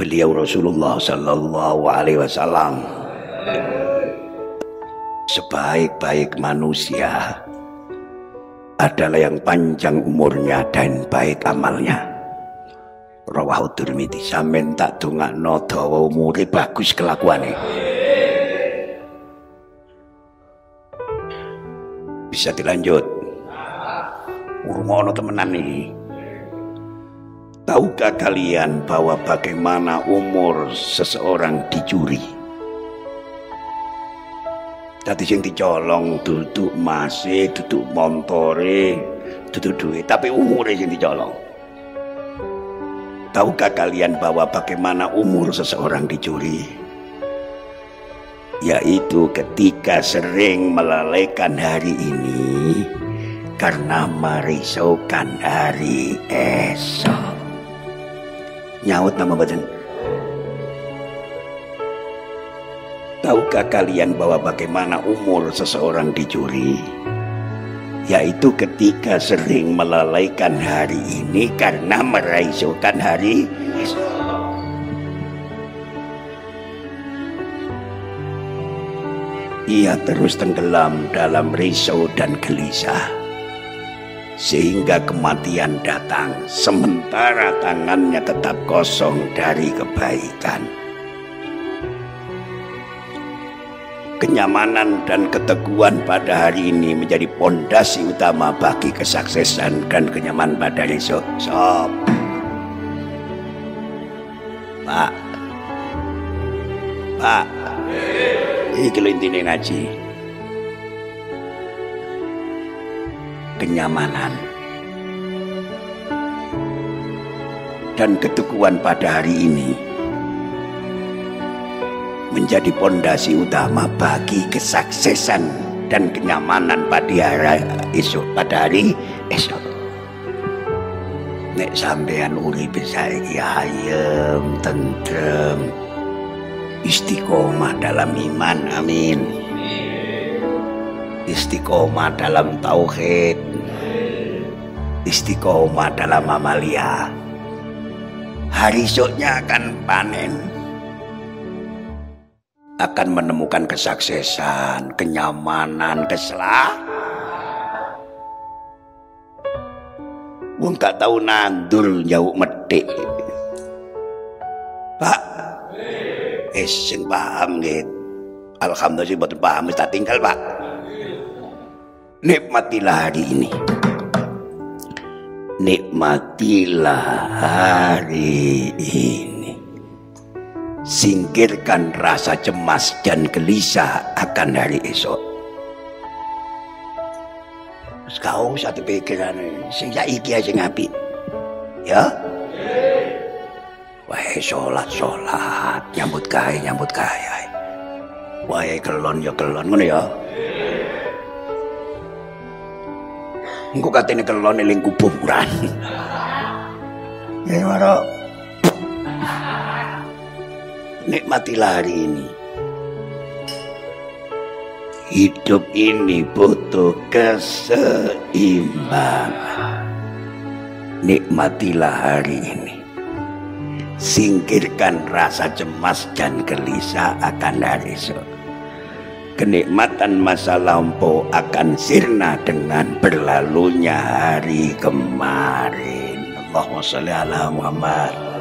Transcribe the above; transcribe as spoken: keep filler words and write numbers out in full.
beliau Rasulullah Sallallahu Alaihi Wasallam sebaik-baik manusia adalah yang panjang umurnya dan baik amalnya. Rawahu Tirmidzi. Sampeyan tak dongakno dawa umure bagus kelakuane. Bisa dilanjut. Urmono temenan nih. Tahukah kalian bahwa bagaimana umur seseorang dicuri? Tadi sing dicolong duduk masih, duduk montore, duduk duit, tapi umurnya sing dicolong. Tahukah kalian bahwa bagaimana umur seseorang dicuri? Yaitu ketika sering melalaikan hari ini karena merisaukan hari esok. Nyaut nama badan. Tahukah kalian bahwa bagaimana umur seseorang dicuri? Yaitu ketika sering melalaikan hari ini karena meraihkan hari esok. Ia terus tenggelam dalam risau dan gelisah, sehingga kematian datang sementara tangannya tetap kosong dari kebaikan. Kenyamanan dan keteguhan pada hari ini menjadi pondasi utama bagi kesuksesan dan kenyamanan pada esok. Sob, Pak, Pak, ini kelintine ngaji. Kenyamanan dan keteguhan pada hari ini menjadi pondasi utama bagi kesuksesan dan kenyamanan pada hari esok. Pada hari esok, nek sampean urip saiki ayem, tentrem, istiqomah dalam iman, amin. Istiqomah dalam tauhid, istiqomah dalam amalia. Hari esoknya akan panen, akan menemukan kesuksesan, kenyamanan, keselah. Wong gak tahu nandur jauh metik. Pak, eh sing paham nggih. Alhamdulillah boten paham wis tak tinggal, Pak. Nikmatilah hari ini. Nikmatilah hari ini. Singkirkan rasa cemas dan gelisah akan hari esok. Kau satu pikiran sing saiki aja ngapi. Ya? Wae sholat sholat, nyambut gawe nyambut gawe. Wae kelon ya kelon ngono ya. Engko katene kelon eling kuburan. Ya ora. Nikmatilah hari ini. Hidup ini butuh keseimbangan. Nikmatilah hari ini. Singkirkan rasa cemas dan gelisah akan hari esok. Kenikmatan masa lampau akan sirna dengan berlalunya hari kemarin. Allahumma sholli ala Muhammad.